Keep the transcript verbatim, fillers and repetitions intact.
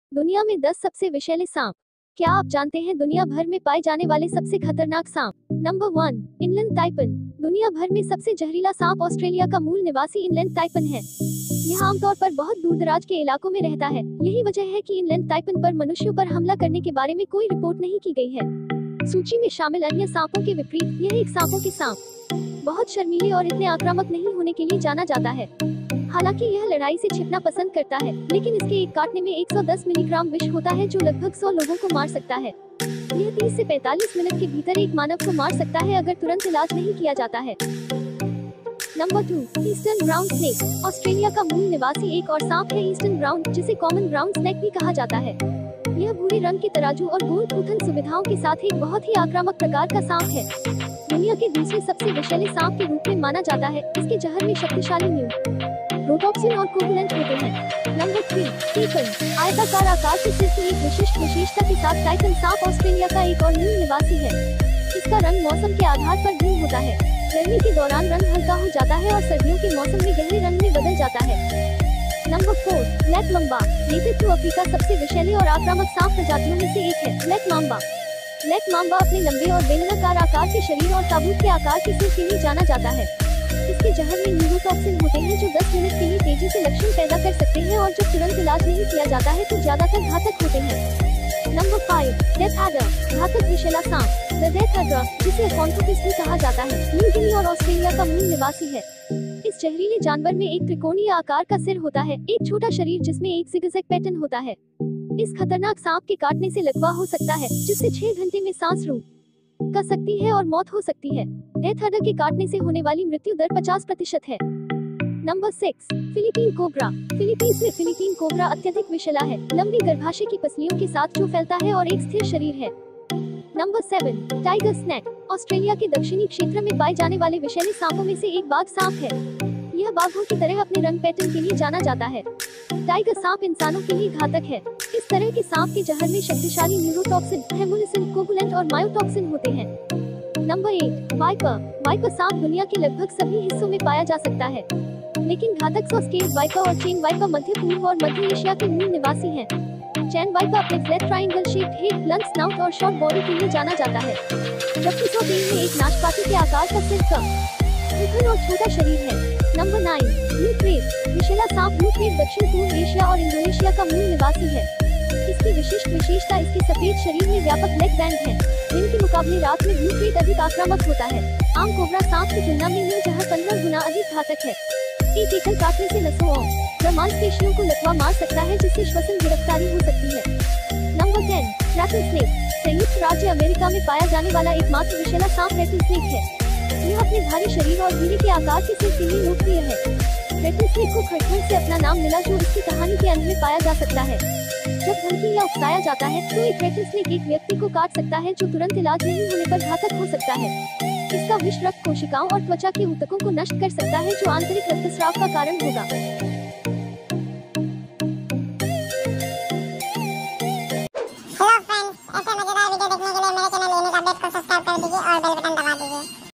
दुनिया में दस सबसे विषैले सांप। क्या आप जानते हैं दुनिया भर में पाए जाने वाले सबसे खतरनाक सांप? Number one, inland taipan. दुनिया भर में सबसे जहरीला सांप ऑस्ट्रेलिया का मूल निवासी इनलैंड टाइपन है। यह आमतौर पर बहुत दूर दराज के इलाकों में रहता है। यही वजह है कि इनलैंड टाइपन पर मनुष्यों पर हमला करने के बारे में कोई रिपोर्ट नहीं की गई है। सूची में शामिल अन्य सांपों के विपरीत यह एक सांपों के सांप बहुत शर्मीले और इतने आक्रामक नहीं होने के लिए जाना जाता है। हालांकि यह लड़ाई से छिपना पसंद करता है, लेकिन इसके एक काटने में एक सौ दस मिलीग्राम विष होता है, जो लगभग सौ लोगों को मार सकता है। यह तीस से पैंतालीस मिनट के भीतर एक मानव को मार सकता है अगर तुरंत इलाज नहीं किया जाता है। Number two, eastern brown snake. Australia का मूल निवासी एक और सांप है ईस्टर्न ब्राउन, जिसे कॉमन ब्राउन स्नेक भी कहा जाता है। यह भूरे रंग के तराजू और गोल थूथन सुविधाओं के साथ एक बहुत ही आक्रामक प्रकार का सांप है। दुनिया के दूसरे सबसे विषैले सांप के रूप में माना जाता है। इसके जहर में शक्तिशाली न्यूरोटॉक्सिन और कोगुलेंट होते हैं। Number three, taipan. आयताकार आकार के सिर की एक विशिष्ट विशेषता के साथ टाइटन सांप ऑस्ट्रेलिया का एक और मूल निवासी है। इसका रंग मौसम के आधार पर भिन्न होता है। गर्मी के दौरान रंग हल्का हो जाता है और सर्दियों के मौसम में गहरे रंग में बदल जाता है। Number four, black mamba. Native to Africa सबसे विषैले और आक्रामक सांप प्रजातियों में से एक है ब्लैक माम्बा। ब्लैक माम्बा अपने लंबे और बेलनाकार आकार के शरीर और ताबूत के आकार के सिर के लिए जाना जाता है। इसके जहर में न्यूरोटॉक्सिन होते हैं, जो दस मिनट के लिए तेजी से लक्षण पैदा कर सकते हैं और जब तुरंत इलाज नहीं किया जाता है तो ज्यादातर घातक होते हैं। Number five, death adder. घातक विषैला सांप द डेथ एडर, जिसे अकॉन्थोपिस भी कहा जाता है, न्यू गिनी और ऑस्ट्रेलिया का मूल निवासी है। इस जहरीले जानवर में एक त्रिकोणीय आकार का सिर होता है, एक छोटा शरीर जिसमें एक जिगजैग पैटर्न होता है। इस खतरनाक सांप के काटने से लकवा हो सकता है, जिससे छह घंटे में सांस रुक का सकती है और मौत हो सकती है। डेथ एडर के काटने से होने वाली मृत्यु दर पचास प्रतिशत है। Number six, Philippine cobra. Philippines में फिलीपीन कोबरा अत्यधिक विषैला है, लंबी गर्भाशय की पसलियों के साथ जो फैलता है और एक स्थिर शरीर है। Number seven, tiger snake. Australia के दक्षिणी क्षेत्र में पाए जाने वाले विषैले सांपों में से एक बाघ सांप है। यह बाघों की तरह अपने रंग पैटर्न के लिए जाना जाता है। टाइगर सांप इंसानों के लिए घातक है। इस तरह के सांप के जहर में शक्तिशाली न्यूरोटॉक्सिन, हेमोलिसिन, कोगुलेंट और मायोटॉक्सिन होते हैं। Number eight, wiper. वाइपर सांप दुनिया के लगभग सभी हिस्सों में पाया जा सकता है, लेकिन घातक सॉस्केल वाइपर और चेन वाइपर मध्य पूर्व और मध्य एशिया के मूल निवासी हैं। चैन वाइपर अपने flat triangle shaped head, blunt snout और शॉर्ट बॉडी के लिए जाना जाता है, जबकि सॉस्केल में एक नाशपाती के आकार का सिर, कम थूथन और छोटा शरीर है। Number nine, blue krait. विषैला सांप ब्लू क्रेब दक्षिण पूर्व एशिया और इंडोनेशिया का मूल निवासी है। इसकी विशिष्ट विशेषता इसके सफेद शरीर में व्यापक नेक बैंड है। दिन के मुकाबले रात में ब्लू क्रेब अधिक आक्रामक होता है। आम कोबरा सांप की तुलना में यह जहर पंद्रह गुना अधिक घातक है। एक एकल काटने से नसों और मांसपेशियों को लकवा मार सकता है, जिससे श्वसन गिरफ्तारी हो सकती है। Number ten, rattlesnake. संयुक्त राज्य अमेरिका में पाया जाने वाला एकमात्र विषैला सांप रैटल स्नेक है। यह अपने भारी शरीर और धीरे के आकार के सिर के लिए लोकप्रिय है। रैटल स्नेक को खटमल से अपना नाम मिला, जो इसकी कहानी के अंत में पाया जा सकता है। जब धमकी या उकसाया जाता है तो एक रैटल स्नेक एक व्यक्ति को काट सकता है, जो तुरंत इलाज नहीं होने पर घातक हो सकता है। इसका विष रक्त कोशिकाओं और त्वचा के ऊतकों को नष्ट कर सकता है, जो आंतरिक रक्तस्राव का कारण होगा।